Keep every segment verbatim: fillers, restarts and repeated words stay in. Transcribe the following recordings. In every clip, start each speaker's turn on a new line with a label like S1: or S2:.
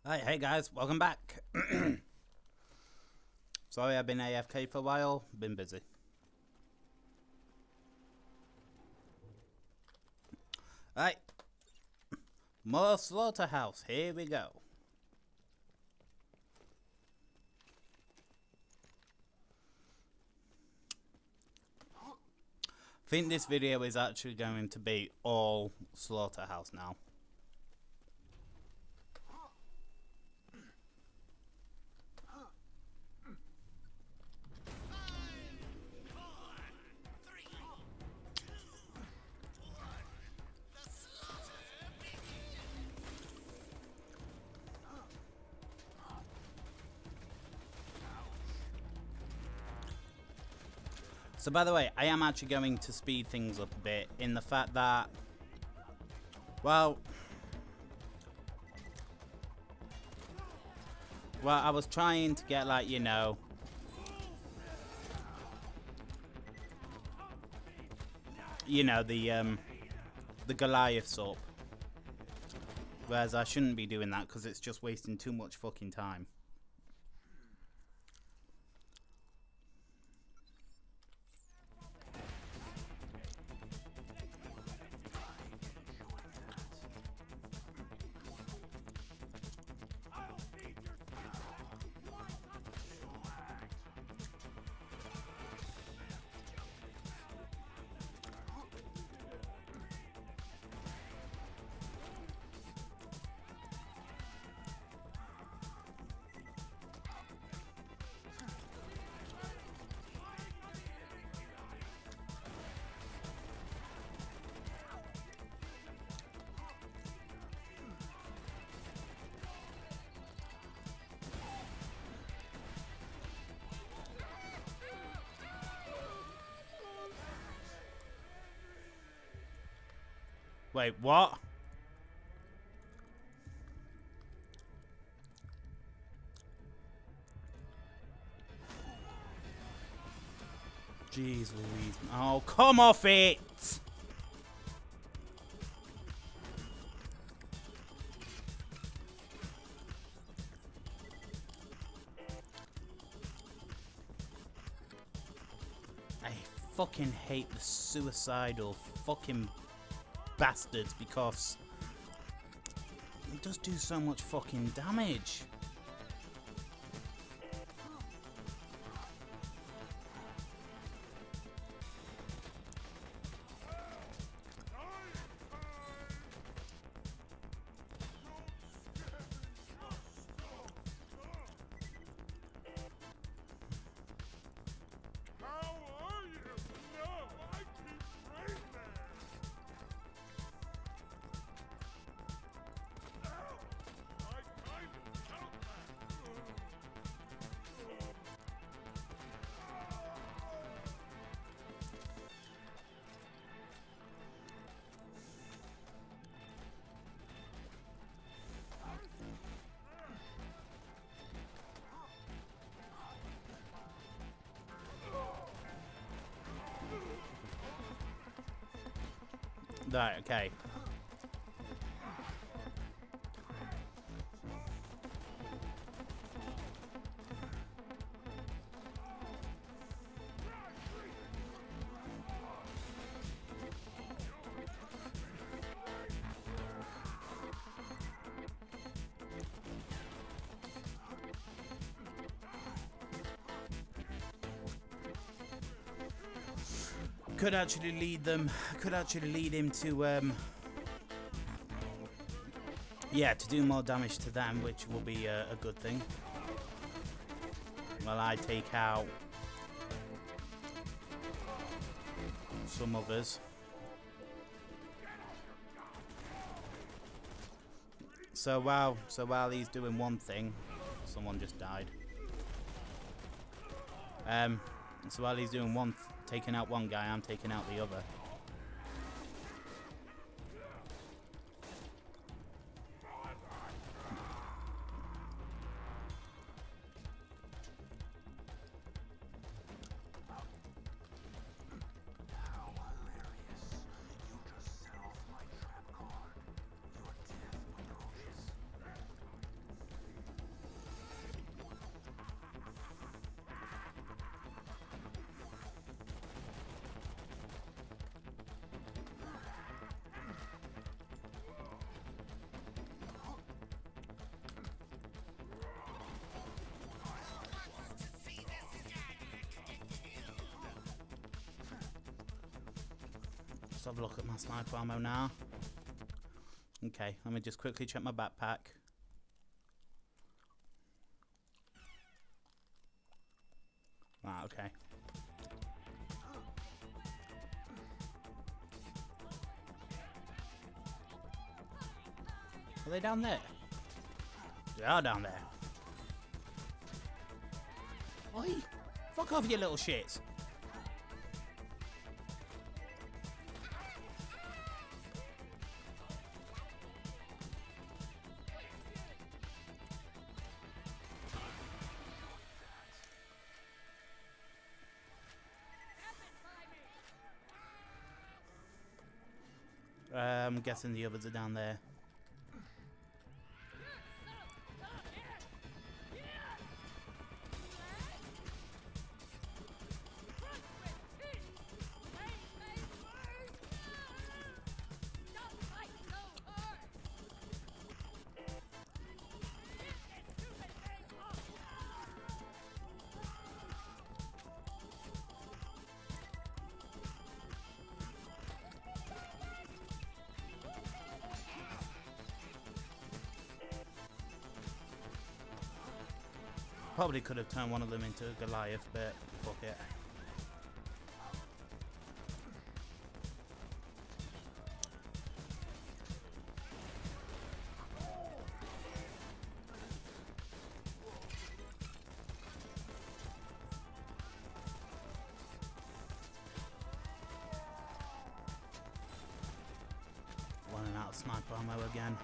S1: Hi, hey guys, welcome back. Sorry I've been A F K for a while, been busy. Right, more Slaughterhouse, here we go. I think this video is actually going to be all Slaughterhouse now. So by the way, I am actually going to speed things up a bit in the fact that, well, well, I was trying to get, like, you know, you know, the, um, the Goliaths up. Whereas I shouldn't be doing that because it's just wasting too much fucking time. Wait, what? Jeez Louise. Oh, come off it! I fucking hate the suicidal fucking bastards because it does do so much fucking damage. Right, okay. Could actually lead them, could actually lead him to, um, yeah, to do more damage to them, which will be a, a good thing. While I take out some others. So while, so while he's doing one thing, someone just died. Um, so while he's doing one, th taking out one guy, I'm taking out the other. Let's have a look at my sniper ammo now. Okay, let me just quickly check my backpack. Right, okay. Are they down there? They are down there. Oi! Fuck off, you little shits! Uh, I'm guessing the others are down there. Probably could have turned one of them into a Goliath, but fuck it. Running out of sniper ammo again.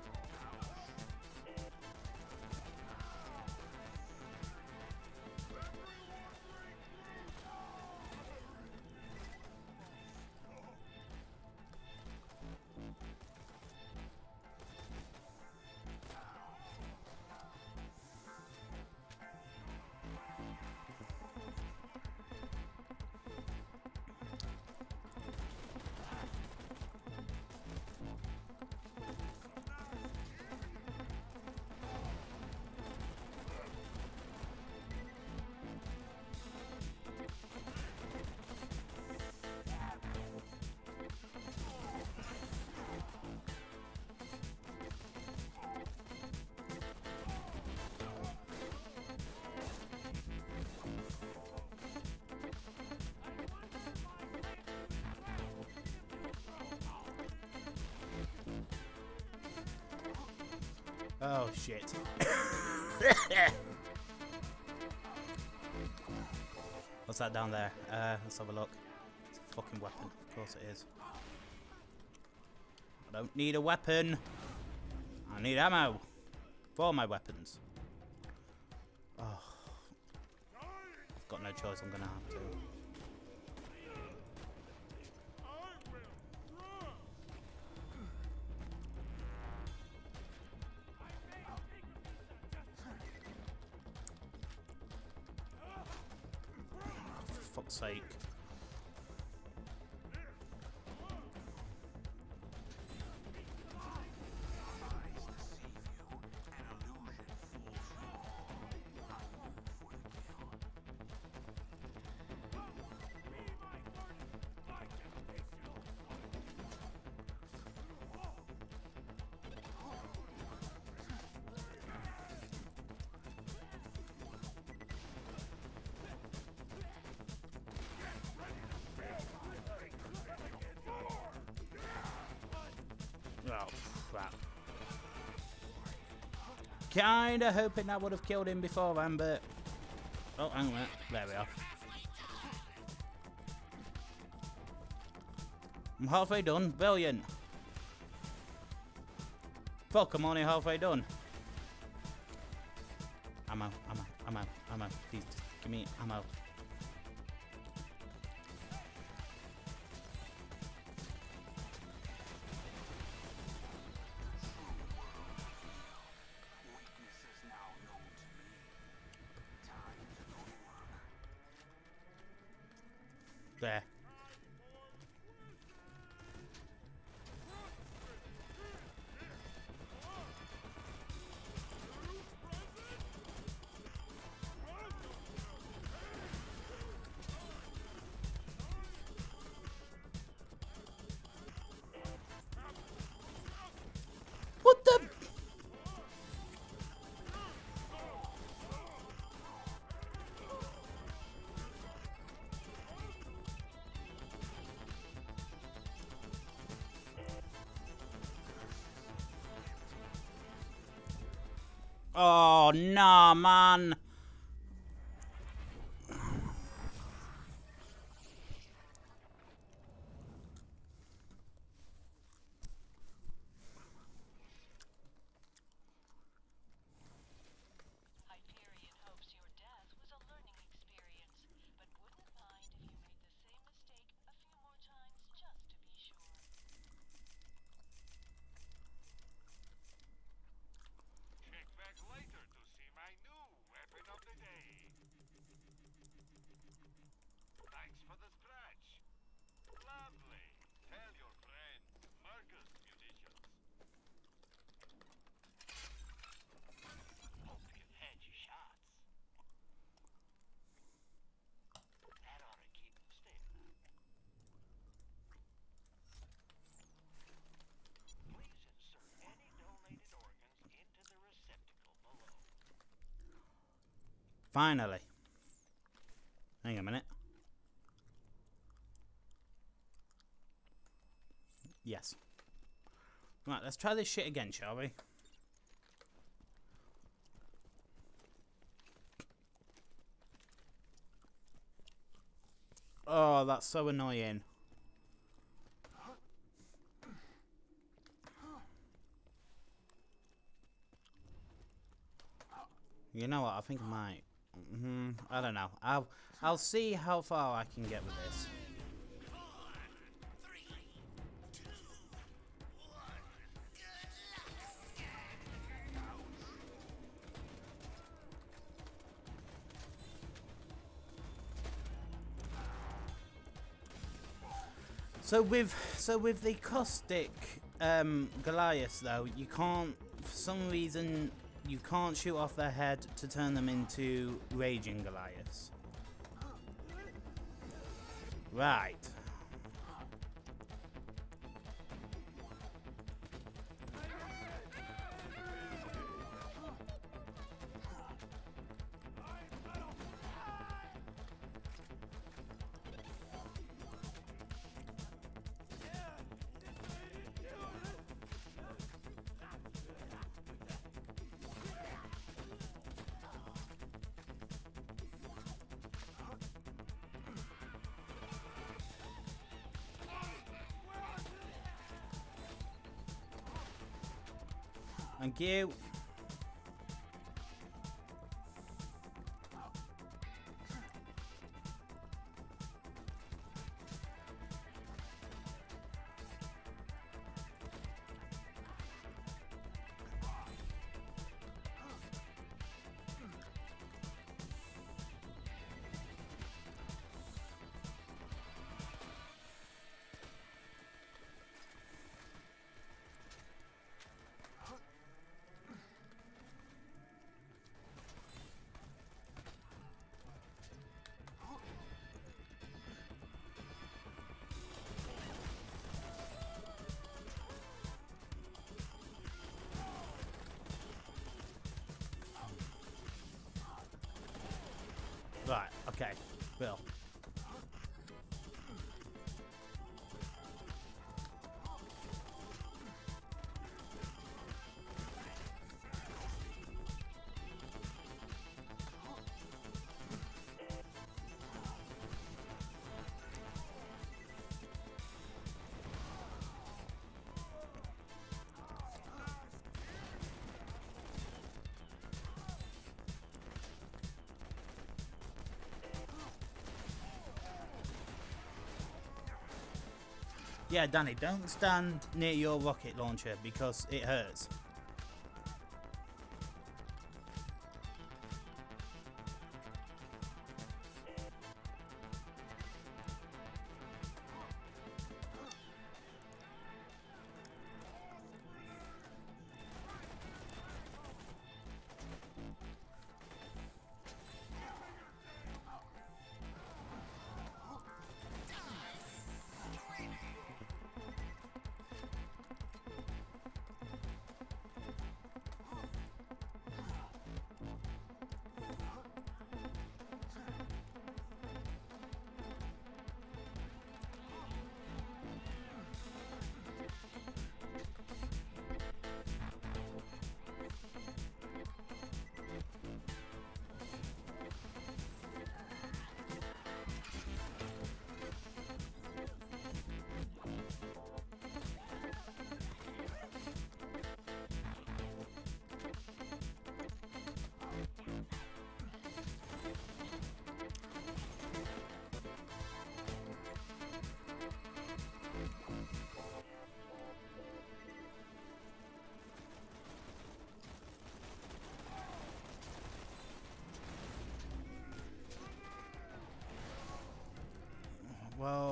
S1: Oh shit. What's that down there? Uh, let's have a look. It's a fucking weapon. Of course it is. I don't need a weapon. I need ammo for my weapons. Oh. I've got no choice. I'm gonna have to. For fuck's sake. Oh, crap. Kinda hoping I would have killed him beforehand, but... Oh, hang on a minute. There we are. I'm halfway done. Brilliant. Fuck, I'm only halfway done. Ammo, ammo, ammo, ammo. Please, just give me ammo. There. Oh, nah, man. Finally. Hang a minute. Yes. Right, let's try this shit again, shall we? Oh, that's so annoying. You know what? I think I might. Mm-hmm, I don't know. I'll I'll see how far I can get with this. So with so with the caustic um, Goliaths though, you can't, for some reason, you can't shoot off their head to turn them into raging Goliaths. Right. Thank you. Right, okay, Bill. Yeah, Danny, don't stand near your rocket launcher because it hurts.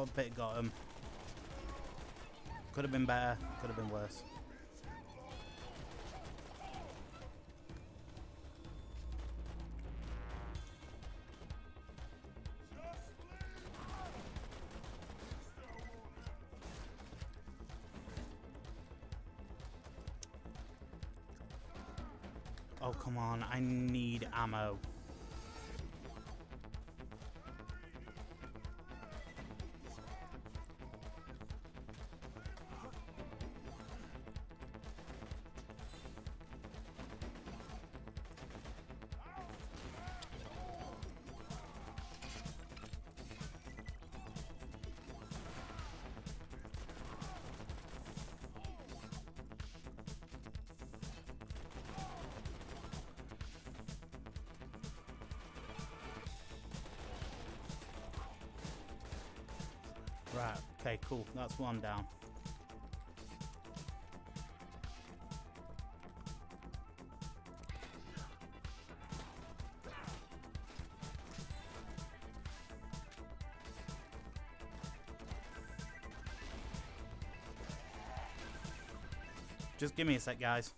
S1: cockpit got him. Could have been better, could have been worse. Oh, come on, I need ammo. Right, okay, cool. That's one down. Just give me a sec, guys.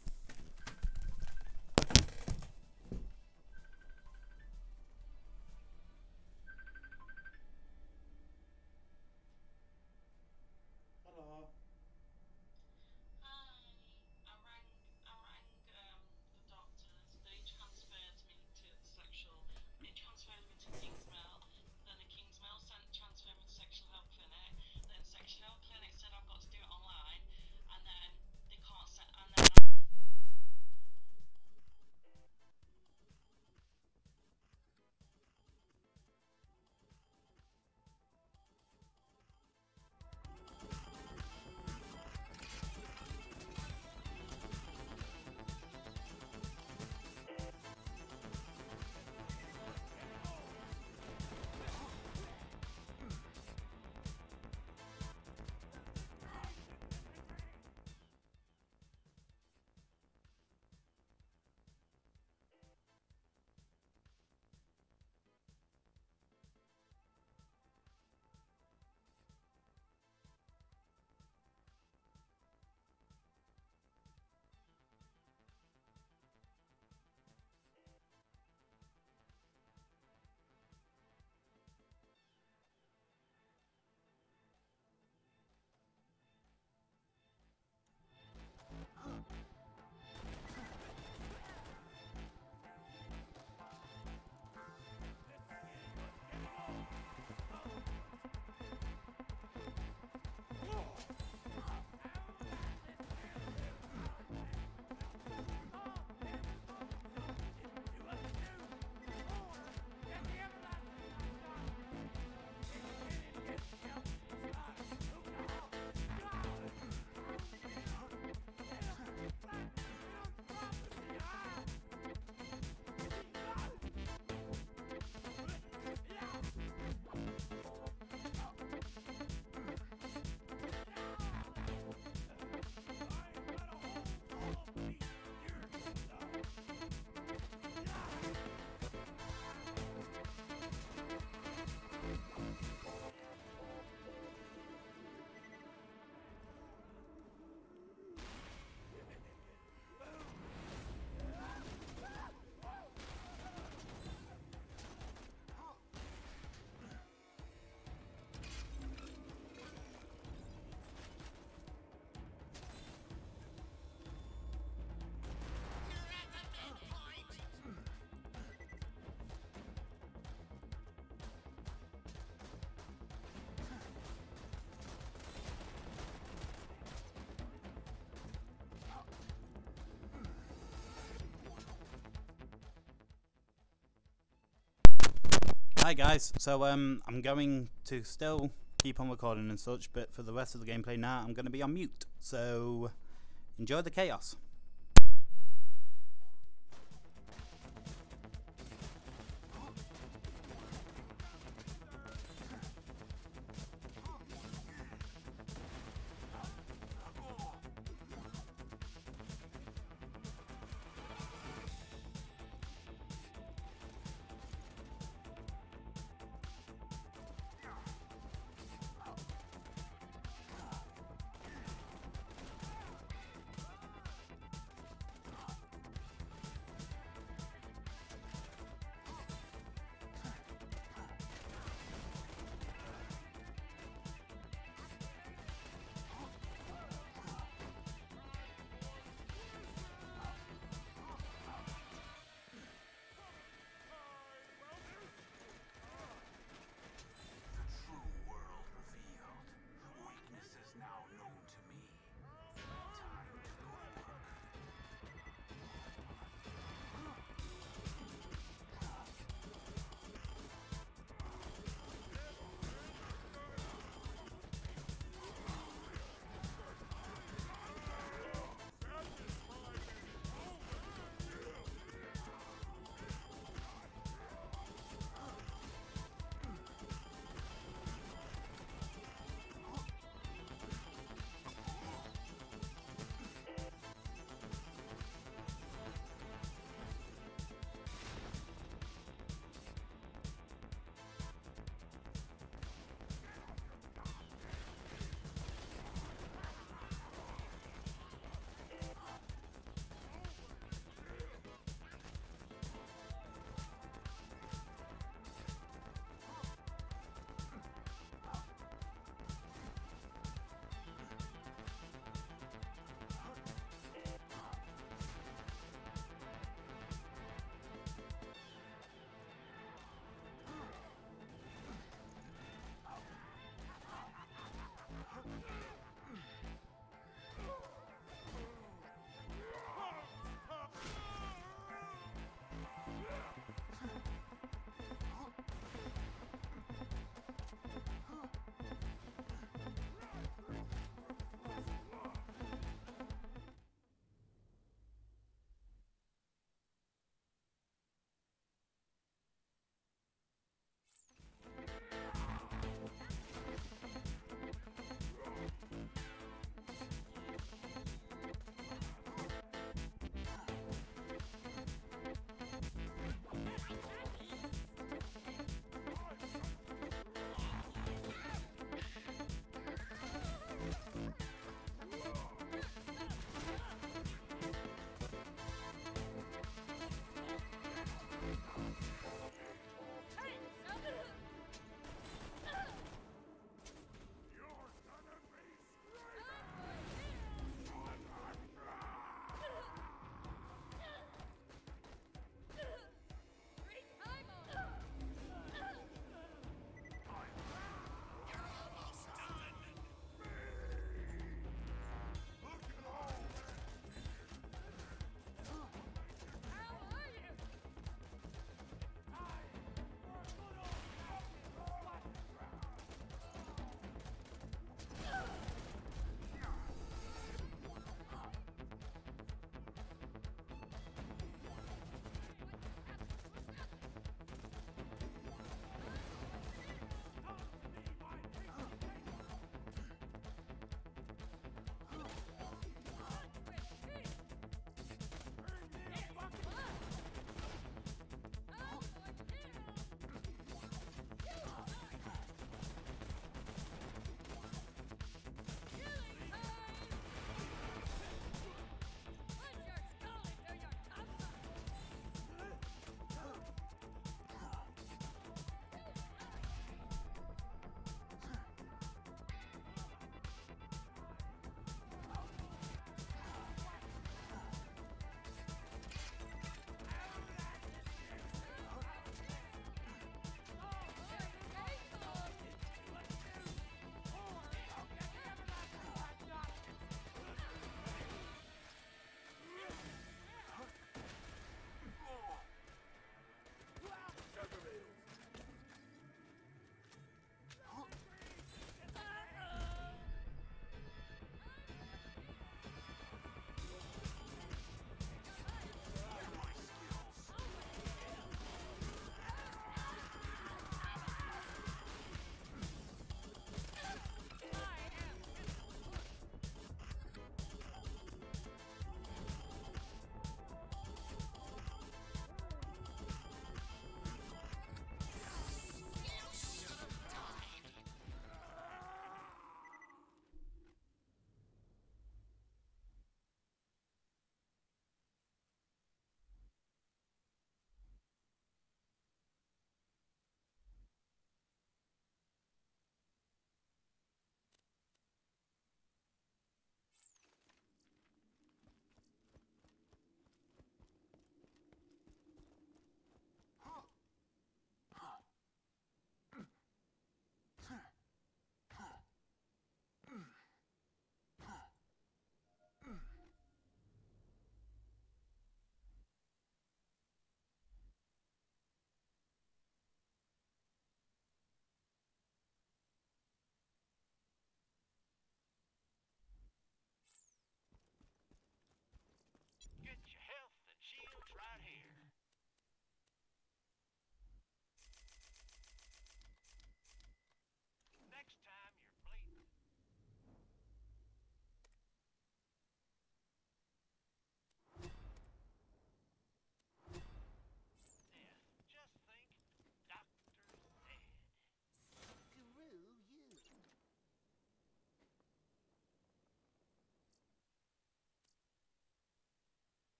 S1: Hi guys, so um, I'm going to still keep on recording and such, but for the rest of the gameplay now I'm going to be on mute, so enjoy the chaos.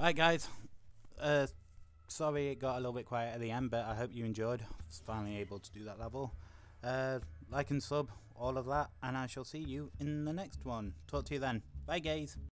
S1: Right, guys. Uh, sorry it got a little bit quiet at the end, but I hope you enjoyed. I was finally able to do that level. Uh, like and sub, all of that, and I shall see you in the next one. Talk to you then. Bye, guys.